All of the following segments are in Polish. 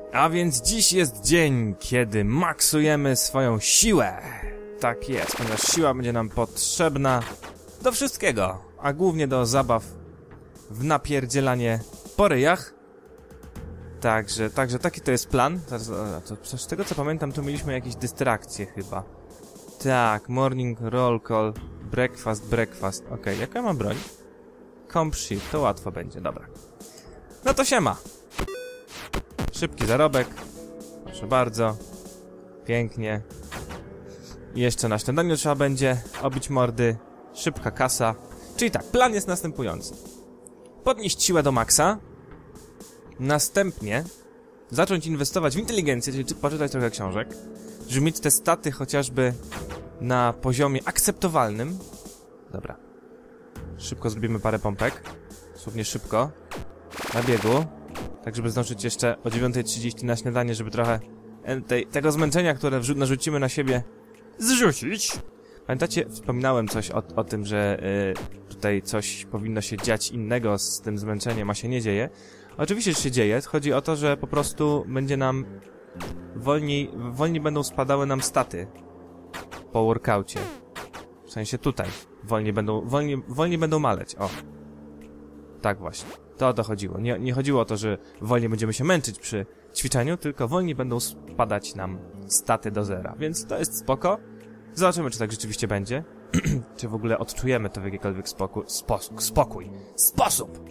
A więc dziś jest dzień, kiedy maksujemy swoją siłę. Tak jest, ponieważ siła będzie nam potrzebna do wszystkiego, a głównie do zabaw w napierdzielanie po ryjach. Także taki to jest plan. Z tego co pamiętam, to mieliśmy jakieś dystrakcje chyba. Tak, morning roll call, breakfast. Okej, jaka ja mam broń? Comp shift, to łatwo będzie, dobra. No to siema. Szybki zarobek. Proszę bardzo. Pięknie. I jeszcze na śniadaniu trzeba będzie obić mordy. Szybka kasa. Czyli tak, plan jest następujący. Podnieść siłę do maksa. Następnie zacząć inwestować w inteligencję, czyli poczytać trochę książek, żeby mieć te staty chociażby na poziomie akceptowalnym. Dobra. Szybko zrobimy parę pompek. Słownie szybko. Na biegu. Tak, żeby zdążyć jeszcze o 9:30 na śniadanie, żeby trochę tego zmęczenia, które narzucimy na siebie, zrzucić. Pamiętacie, wspominałem coś o tym, że tutaj coś powinno się dziać innego z tym zmęczeniem, a się nie dzieje. Oczywiście, że się dzieje. Chodzi o to, że po prostu będzie nam wolniej będą spadały nam staty po workaucie. W sensie tutaj. Wolniej będą maleć. O. Tak właśnie. To o to chodziło. Nie chodziło o to, że wolniej będziemy się męczyć przy ćwiczeniu, tylko wolniej będą spadać nam staty do zera. Więc to jest spoko. Zobaczymy, czy tak rzeczywiście będzie. Czy w ogóle odczujemy to w jakikolwiek sposób.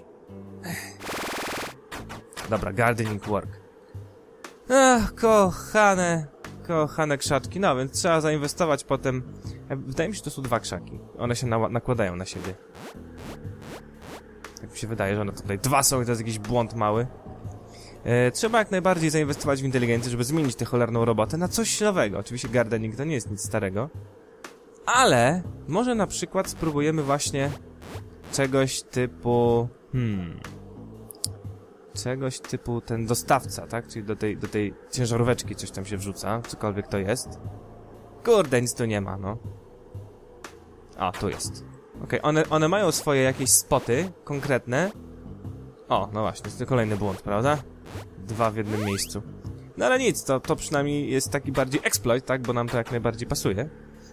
Dobra, gardening work. Ach, kochane krzaczki. No, więc trzeba zainwestować potem. Wydaje mi się, że to są 2 krzaki. One się nakładają na siebie. Tak mi się wydaje, że one tutaj 2 są i to jest jakiś błąd mały. Trzeba jak najbardziej zainwestować w inteligencję, żeby zmienić tę cholerną robotę na coś nowego. Oczywiście gardening to nie jest nic starego. Ale może na przykład spróbujemy właśnie czegoś typu... Czegoś typu ten dostawca, tak? Czyli do tej ciężaróweczki coś tam się wrzuca, cokolwiek to jest. Kurde, nic tu nie ma, no. A, tu jest. Okej, one mają swoje jakieś spoty konkretne. O, no właśnie, to kolejny błąd, prawda? 2 w jednym miejscu. No ale nic, to przynajmniej jest taki bardziej exploit, tak? Bo nam to jak najbardziej pasuje.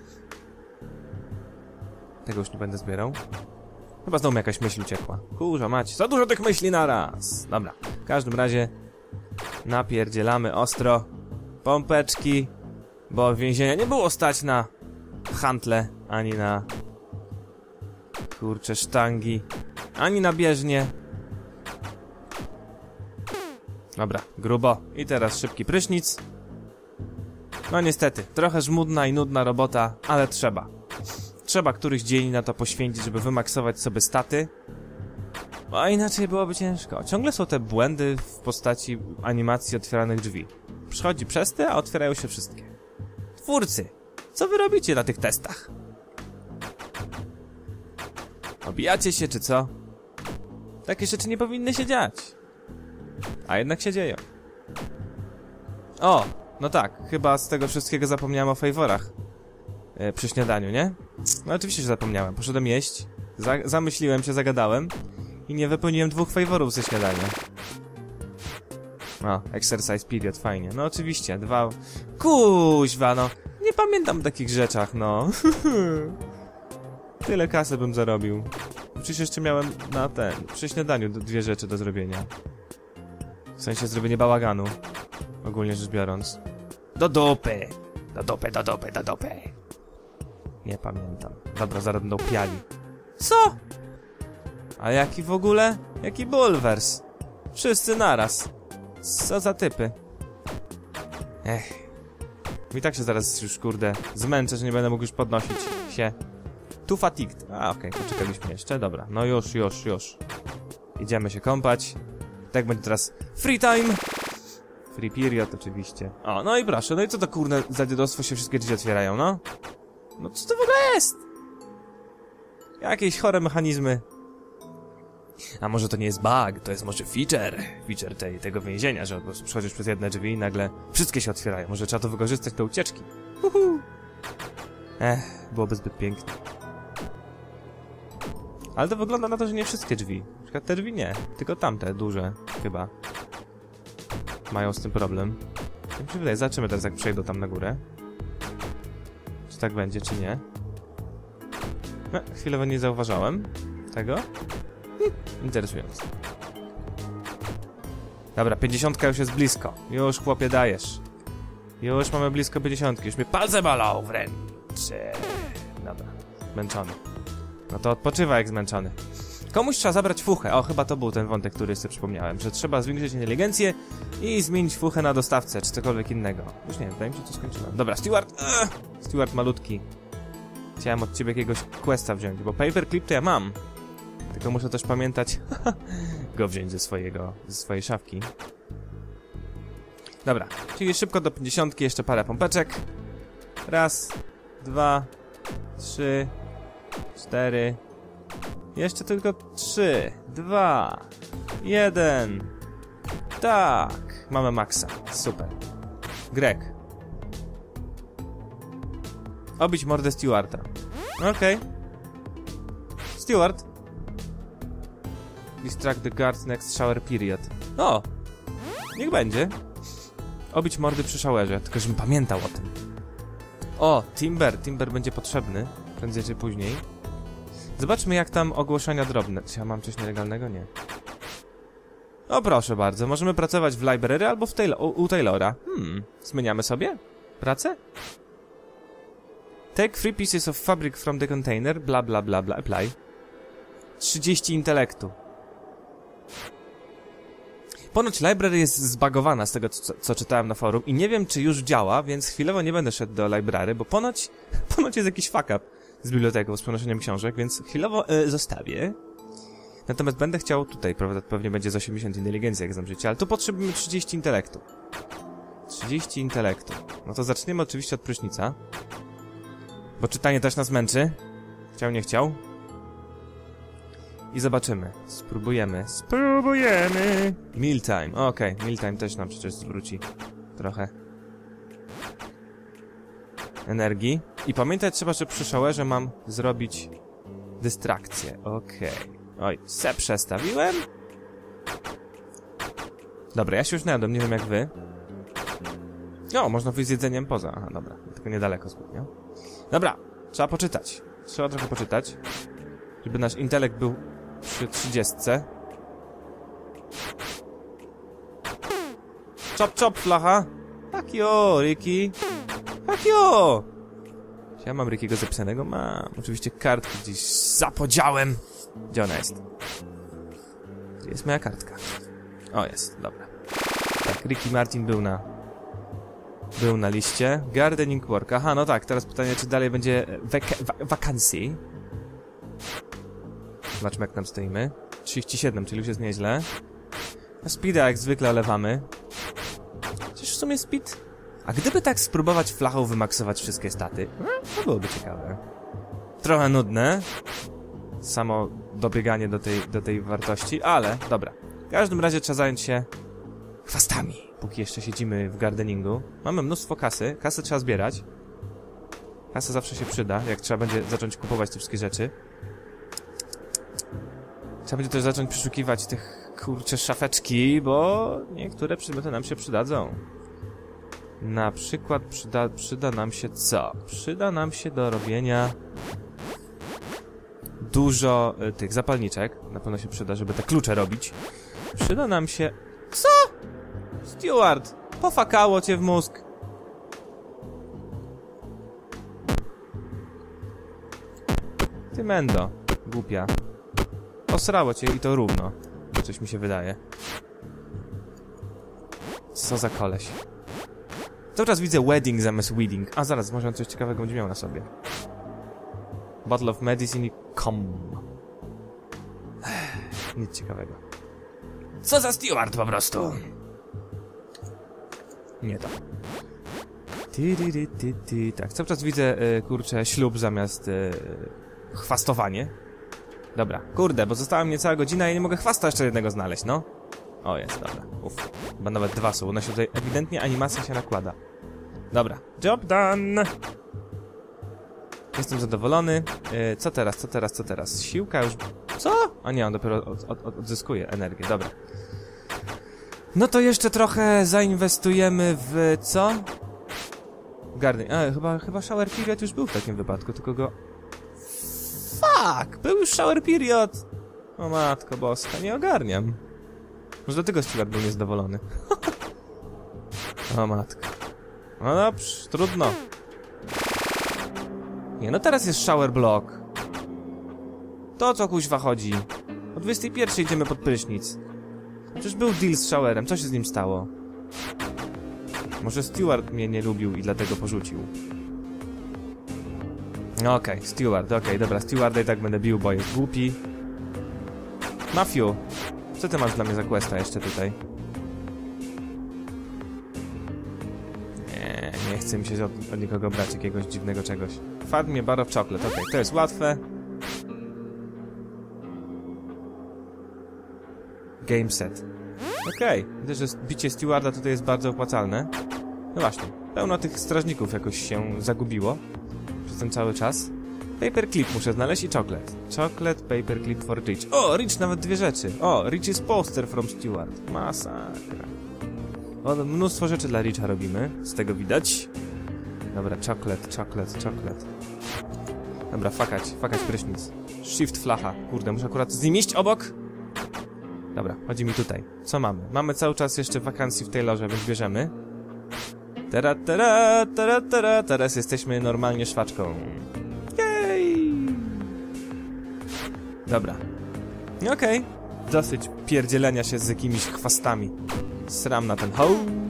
Tego już nie będę zbierał. Chyba znowu mi jakaś myśl uciekła. Kurwa mać, za dużo tych myśli naraz. Dobra, w każdym razie napierdzielamy ostro. Pompeczki, bo więzienia nie było stać na hantle, ani na kurcze sztangi, ani na bieżnie. Dobra, grubo. I teraz szybki prysznic. No niestety, trochę żmudna i nudna robota, ale trzeba. Trzeba któryś dzień na to poświęcić, żeby wymaksować sobie staty. A inaczej byłoby ciężko. Ciągle są te błędy w postaci animacji otwieranych drzwi. Przychodzi przez te, a otwierają się wszystkie. Twórcy, co wy robicie na tych testach? Obijacie się, czy co? Takie rzeczy nie powinny się dziać. A jednak się dzieją. O, no tak, chyba z tego wszystkiego zapomniałem o faworach. Przy śniadaniu, nie? No oczywiście, że zapomniałem. Poszedłem jeść, zamyśliłem się, zagadałem i nie wypełniłem 2 faworów ze śniadania. O, exercise period, fajnie. No oczywiście, 2... Kuźwa, no. Nie pamiętam o takich rzeczach, no. Tyle kasy bym zarobił. Przecież jeszcze miałem przy śniadaniu 2 rzeczy do zrobienia. W sensie zrobienie bałaganu. Ogólnie rzecz biorąc. Do dupy! Do dupy! Nie pamiętam. Dobra, zaraz będą piali. Co? A jaki w ogóle? Jaki bulwers? Wszyscy naraz. Co za typy? I tak się zaraz już, kurde, zmęczę, że nie będę mógł już podnosić się. Too fatigued. A, okej, poczekaliśmy jeszcze. Dobra, no już. Idziemy się kąpać. Tak będzie teraz free time. Free period oczywiście. O, no i proszę, no i co to kurde za dziadostwo się wszystkie drzwi otwierają, no? No co to w ogóle jest? Jakieś chore mechanizmy. A może to nie jest bug, to jest może feature tego więzienia, że po prostu przechodzisz przez jedne drzwi i nagle wszystkie się otwierają. Może trzeba to wykorzystać do ucieczki. Byłoby zbyt pięknie. Ale to wygląda na to, że nie wszystkie drzwi. Na przykład te drzwi nie, tylko tamte, duże, chyba. mają z tym problem. Tak mi się wydaje, zobaczymy teraz, jak przejdą tam na górę. Czy tak będzie, czy nie. No, chwilowo nie zauważałem tego. Interesujące. Dobra, 50 już jest blisko. Już, chłopie, dajesz. Już mamy blisko 50. Już mnie palce bolą wręcz. Dobra, zmęczony. No to odpoczywa jak zmęczony. Komuś trzeba zabrać fuchę. O, chyba to był ten wątek, który sobie przypomniałem. Że trzeba zwiększyć inteligencję i zmienić fuchę na dostawcę, czy cokolwiek innego. Już nie wiem, wydaje mi się, co skończyłem. Dobra, Steward. Steward malutki. Chciałem od ciebie jakiegoś questa wziąć, bo paperclip to ja mam. Tylko muszę też pamiętać go wziąć ze swojej szafki. Dobra, czyli szybko do 50, jeszcze parę pompeczek. Raz, 2, 3, 4. Jeszcze tylko 3, 2, 1. Tak, mamy maksa. Super. Greg. Obić mordę Stewarta. Okej. Steward. Distract the guards next shower period. O! Niech będzie. Obić mordy przy showerze, tylko żebym pamiętał o tym. O, Timber. Timber będzie potrzebny. Prędzej czy później. Zobaczmy, jak tam ogłoszenia drobne. Czy ja mam coś nielegalnego? Nie. O, proszę bardzo. Możemy pracować w library albo u Taylora. Zmieniamy sobie? Pracę? Take 3 pieces of fabric from the container. Bla, bla, bla, bla. Apply. 30 intelektu. Ponoć library jest zbagowana z tego, co czytałem na forum i nie wiem, czy już działa, więc chwilowo nie będę szedł do library, bo ponoć jest jakiś fuck up z biblioteką, z przenoszeniem książek, więc chwilowo zostawię. Natomiast będę chciał tutaj, pewnie będzie z 80 inteligencji, jak znam życie, ale tu potrzebujemy 30 intelektu. 30 intelektu. No to zaczniemy oczywiście od prysznica. Bo czytanie też nas męczy. Chciał, nie chciał. I zobaczymy. Spróbujemy. Mealtime. Okej, mealtime też nam przecież zwróci trochę energii. I pamiętać trzeba, że przy showerze mam zrobić dystrakcję. Okej. Oj, se przestawiłem. Dobra, ja się już najadłem, nie wiem jak wy. O, można wyjść z jedzeniem poza. Aha, dobra, tylko niedaleko zbytnio. Dobra, trzeba poczytać. Trzeba trochę poczytać, żeby nasz intelekt był przy 30. Chop, chop, flacha. Tak jo, Ricky. Tak jo. Czy ja mam Rickiego zapisanego? Mam. Oczywiście kartkę gdzieś za podziałem. Gdzie ona jest? Gdzie jest moja kartka? O, jest, dobra. Tak, Ricky Martin był na liście. Gardening work. Aha, no tak, teraz pytanie, czy dalej będzie wakancji. Zobaczmy, jak tam stoimy. 37, czyli już jest nieźle. A speeda jak zwykle olewamy. Przecież w sumie speed... A gdyby tak spróbować flachą wymaksować wszystkie staty? To byłoby ciekawe. Trochę nudne. Samo dobieganie do tej wartości, ale dobra. W każdym razie trzeba zająć się chwastami, póki jeszcze siedzimy w gardeningu. Mamy mnóstwo kasy. Kasę trzeba zbierać. Kasa zawsze się przyda, jak trzeba będzie zacząć kupować te wszystkie rzeczy. Trzeba będzie też zacząć przeszukiwać tych, kurcze, szafeczki, bo niektóre przedmioty nam się przydadzą. Na przykład przyda nam się co? Przyda nam się do robienia dużo tych zapalniczek. Na pewno się przyda, żeby te klucze robić. Przyda nam się... Co? Steward! Pofakało cię w mózg. Ty mendo, głupia. Osrało cię i to równo. Coś mi się wydaje. Co za koleś. Cały czas widzę wedding zamiast weeding. A zaraz, może on coś ciekawego będzie miał na sobie. Bottle of medicine i nic ciekawego. Co za Steward po prostu. Nie to. Tak, cały czas widzę, kurczę, ślub zamiast chwastowanie. Dobra, kurde, bo została mnie cała godzina i nie mogę chwasta jeszcze jednego znaleźć, no. O, jest, dobra, uff. Chyba nawet dwa są, ona się tutaj ewidentnie animacja się nakłada. Dobra, job done. Jestem zadowolony. Co teraz? Siłka już... Co? A nie, on dopiero odzyskuję energię, dobra. No to jeszcze trochę zainwestujemy w co? Garden. Chyba shower period już był w takim wypadku, tylko go... Fuck! Był już shower period! O matko boska, nie ogarniam. Może dlatego Stewart był niezadowolony. O matko. No dobrze, trudno. Nie, no teraz jest shower block. To co kuźwa chodzi? O 21 idziemy pod prysznic. Przecież był deal z showerem, co się z nim stało? Może Stewart mnie nie lubił i dlatego porzucił. Okej, Stewart, dobra, Stewarda i tak będę bił, bo jest głupi. Matthew, co ty masz dla mnie za questa jeszcze tutaj? Nie chce mi się od nikogo brać jakiegoś dziwnego czegoś. Fad mnie bar of chocolate, to jest łatwe. Game set. Widzę, że bicie Stewarda tutaj jest bardzo opłacalne. No właśnie, pełno tych strażników jakoś się zagubiło przez ten cały czas. Paperclip muszę znaleźć i chocolate. Chocolate, paperclip for Rich. O, Rich nawet dwie rzeczy. O, Rich is poster from Stewart. Masakra. O, mnóstwo rzeczy dla Richa robimy, z tego widać. Dobra, chocolate. Dobra, fakać prysznic. Shift flacha. Kurde, muszę akurat z nim iść obok. Dobra, chodzi mi tutaj. Co mamy? Mamy cały czas jeszcze wakancje w Taylorze, więc bierzemy. Teraz jesteśmy normalnie szwaczką. Jej! Dobra. Okej. Dosyć pierdzielenia się z jakimiś chwastami. Sram na ten hoł.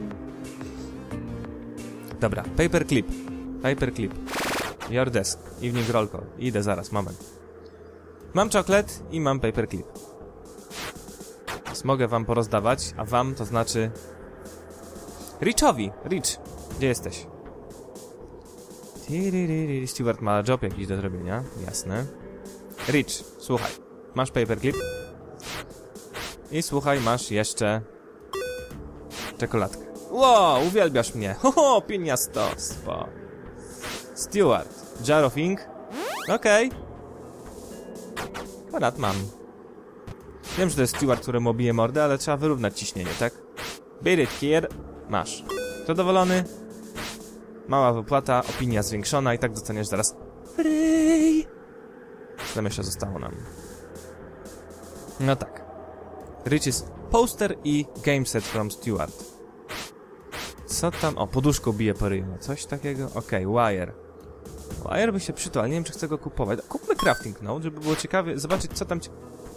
Dobra, paperclip. Your desk. Evening roll call. Idę zaraz, moment. Mam chocolate i mam paperclip. Więc mogę wam porozdawać, a wam to znaczy... Richowi! Rich, gdzie jesteś? Stewart ma job jakiś do zrobienia, jasne. Rich, słuchaj, masz paperclip? I słuchaj, masz jeszcze... czekoladkę. Wow, uwielbiasz mnie! Hoho, pieniastostwo! Stewart, jar of ink? Okej. Ponad mam. Wiem, że to jest Stewart, któremu obije mordę, ale trzeba wyrównać ciśnienie, tak? Beat it here. Masz. Zadowolony? Mała wypłata, opinia zwiększona i tak dostaniesz zaraz free. Co jeszcze zostało nam? No tak. Rich is poster i game set from Stewart. Co tam? O, poduszką bije po ryju. Coś takiego? Okej, wire. Wire by się przydał, ale nie wiem, czy chcę go kupować. Kupmy crafting node, żeby było ciekawie zobaczyć, co tam...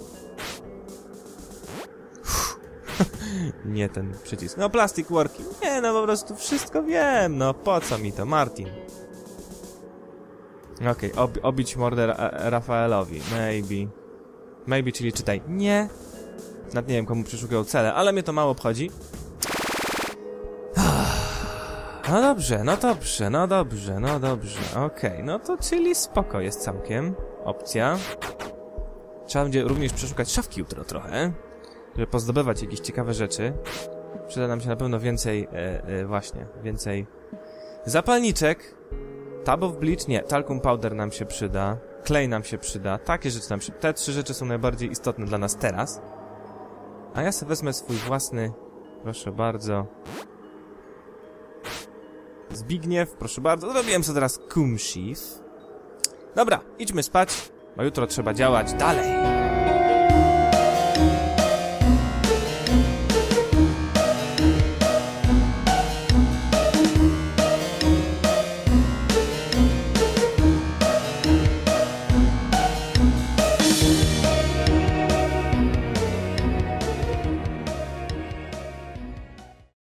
Nie ten przycisk. No, plastic working. Nie, no po prostu wszystko wiem. No, po co mi to? Martin. Okej, obić mordę Rafaelowi. Maybe, czyli czytaj. Nie. Nawet nie wiem, komu przeszukiwał cele, ale mnie to mało obchodzi. No dobrze. Okej, no to czyli spoko jest całkiem. Opcja. Trzeba będzie również przeszukać szafki jutro trochę, żeby pozdobywać jakieś ciekawe rzeczy. Przyda nam się na pewno więcej, właśnie, więcej zapalniczek. Tab of bleach, nie, talcum powder nam się przyda. Clay nam się przyda, takie rzeczy nam się... Te trzy rzeczy są najbardziej istotne dla nas teraz. A ja sobie wezmę swój własny, proszę bardzo... Zbigniew, proszę bardzo. Zrobiłem sobie teraz kumshiv. Dobra, idźmy spać, bo jutro trzeba działać dalej.